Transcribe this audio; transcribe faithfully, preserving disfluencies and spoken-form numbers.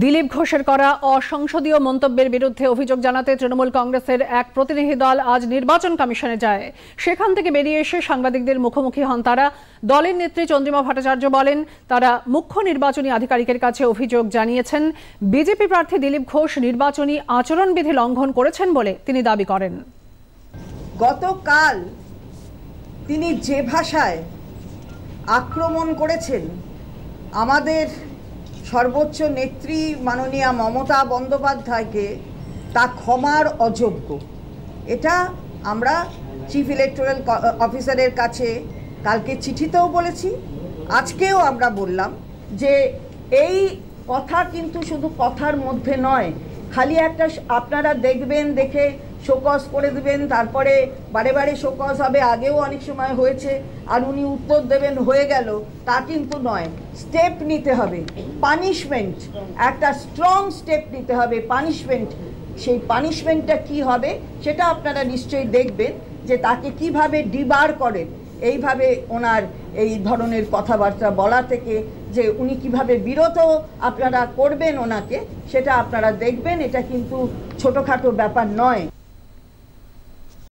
দিলীপ ঘোষের করা অসংসদীয় মন্তব্যের বিরুদ্ধে অভিযোগ জানাতে তৃণমূল কংগ্রেসের এক প্রতিনিধি দল আজ নির্বাচন কমিশনে যায়। সেখান থেকে বেরিয়ে এসে সাংবাদিকদের মুখোমুখি হন তারা। দলের নেত্রী চন্দ্রিমা ভট্টাচার্য বলেন, তারা মুখ্য নির্বাচনী আধিকারিকের কাছে অভিযোগ জানিয়েছেন। বিজেপি প্রার্থী দিলীপ ঘোষ নির্বাচনী আচরণবিধি লঙ্ঘন করেছেন বলে তিনি দাবি করেন। গতকাল তিনি যে ভাষায় আক্রমণ করেছেন আমাদের সর্বোচ্চ নেত্রী মাননীয়া মমতা বন্দ্যোপাধ্যায়কে, তা ক্ষমার অযোগ্য। এটা আমরা চিফ ইলেকটোরাল অফিসারের কাছে কালকে চিঠিতেও বলেছি, আজকেও আমরা বললাম যে এই কথা কিন্তু শুধু কথার মধ্যে নয়, খালি একটা আপনারা দেখবেন, দেখে শোকজ করে দেবেন, তারপরে বারে বারে শোকজ হবে, আগেও অনেক সময় হয়েছে, আর উনি উত্তর দেবেন হয়ে গেল, তা কিন্তু নয়। স্টেপ নিতে হবে, পানিশমেন্ট, একটা স্ট্রং স্টেপ নিতে হবে, পানিশমেন্ট। সেই পানিশমেন্টটা কি হবে সেটা আপনারা নিশ্চয়ই দেখবেন, যে তাকে কিভাবে ডিবার করেন এইভাবে ওনার এই ধরনের কথাবার্তা বলা থেকে, যে উনি কিভাবে বিরত আপনারা করবেন ওনাকে, সেটা আপনারা দেখবেন। এটা কিন্তু ছোটোখাটো ব্যাপার নয়।